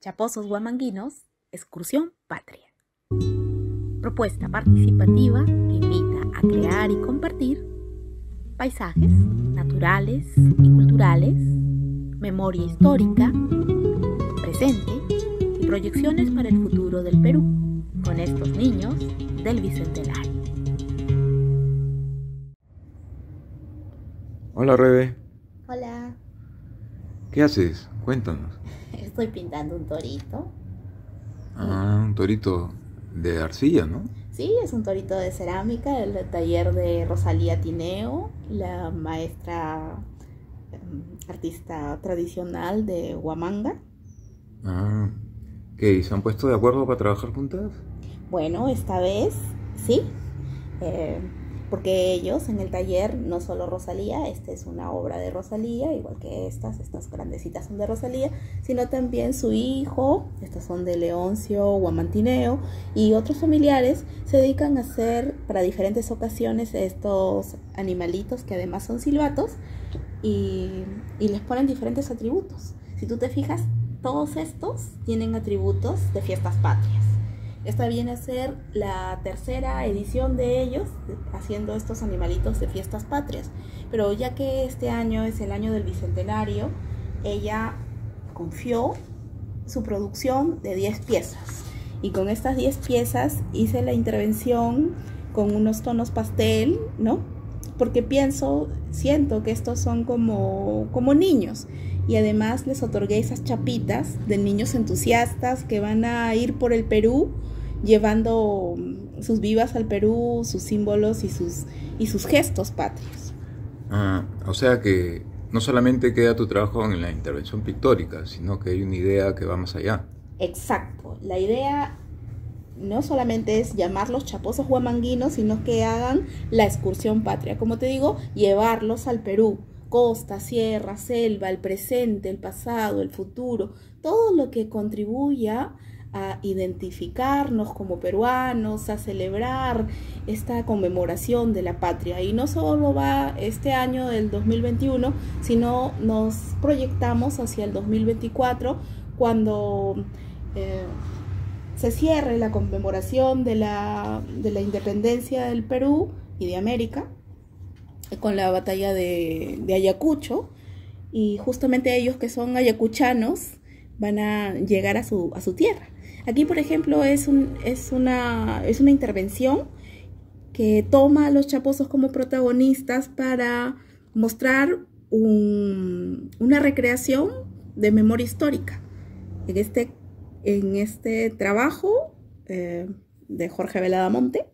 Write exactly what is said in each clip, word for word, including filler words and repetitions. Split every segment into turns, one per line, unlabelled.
Chapozos Huamanguinos, Excursión Patria. Propuesta participativa que invita a crear y compartir paisajes naturales y culturales, memoria histórica, presente y proyecciones para el futuro del Perú, con estos niños del Bicentenario.
Hola, Rebe.
Hola.
¿Qué haces? Cuéntanos.
Estoy pintando un torito.
Ah, un torito de arcilla, ¿no?
Sí, es un torito de cerámica, el taller de Rosalía Tineo, la maestra um, artista tradicional de Huamanga.
Ah, ¿qué? ¿Y se han puesto de acuerdo para trabajar juntas?
Bueno, esta vez sí, eh, porque ellos en el taller, no solo Rosalía, esta es una obra de Rosalía, igual que estas, estas grandecitas son de Rosalía, sino también su hijo, estas son de Leoncio Huamantineo, y otros familiares se dedican a hacer para diferentes ocasiones estos animalitos que además son silbatos y, y les ponen diferentes atributos. Si tú te fijas, todos estos tienen atributos de fiestas patrias. Esta viene a ser la tercera edición de ellos, haciendo estos animalitos de fiestas patrias. Pero ya que este año es el año del Bicentenario, ella confió su producción de diez piezas. Y con estas diez piezas hice la intervención con unos tonos pastel, ¿no? Porque pienso, siento que estos son como, como niños. Y además les otorgué esas chapitas de niños entusiastas que van a ir por el Perú llevando sus vivas al Perú, sus símbolos y sus, y sus gestos patrios.
Ah, o sea que no solamente queda tu trabajo en la intervención pictórica, sino que hay una idea que va más allá.
Exacto. La idea no solamente es llamarlos chapozos huamanguinos, sino que hagan la excursión patria. Como te digo, llevarlos al Perú. Costa, sierra, selva, el presente, el pasado, el futuro, todo lo que contribuya a identificarnos como peruanos, a celebrar esta conmemoración de la patria. Y no solo va este año del dos mil veintiuno, sino nos proyectamos hacia el dos mil veinticuatro, cuando eh, se cierre la conmemoración de la, de la independencia del Perú y de América, con la batalla de, de Ayacucho, y justamente ellos que son ayacuchanos van a llegar a su, a su tierra. Aquí, por ejemplo, es, un, es, una, es una intervención que toma a los chapozos como protagonistas para mostrar un, una recreación de memoria histórica. En este, en este trabajo eh, de Jorge Veladamonte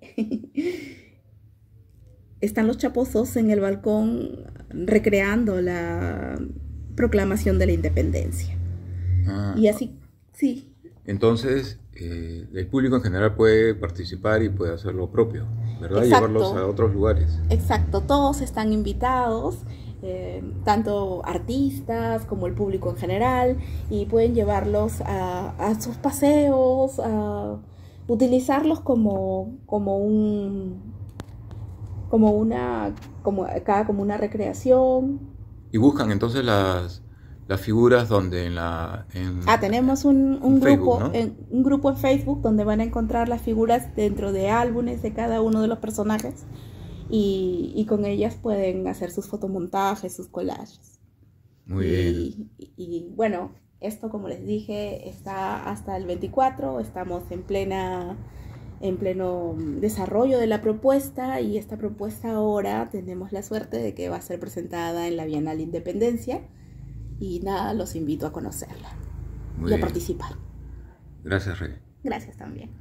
están los chapozos en el balcón recreando la proclamación de la independencia.
Ah,
Y así, sí.
Entonces, eh, el público en general puede participar y puede hacer lo propio, ¿verdad?
Exacto.
Llevarlos a otros lugares.
Exacto, todos están invitados, eh, tanto artistas como el público en general, y pueden llevarlos a, a sus paseos, a utilizarlos como, como un... como una, como acá, como una recreación.
Y buscan entonces las, las figuras donde en la... En,
ah, tenemos un, un,
en
grupo,
Facebook, ¿no?
en, un grupo en Facebook donde van a encontrar las figuras dentro de álbumes de cada uno de los personajes y, y con ellas pueden hacer sus fotomontajes, sus collages.
Muy
y,
bien.
Y, y bueno, esto, como les dije, está hasta el veinticuatro, estamos en plena... en pleno desarrollo de la propuesta, y esta propuesta ahora tenemos la suerte de que va a ser presentada en la Bienal Independencia, y nada, los invito a conocerla. Muy y a bien. Participar.
Gracias, Rey.
Gracias también.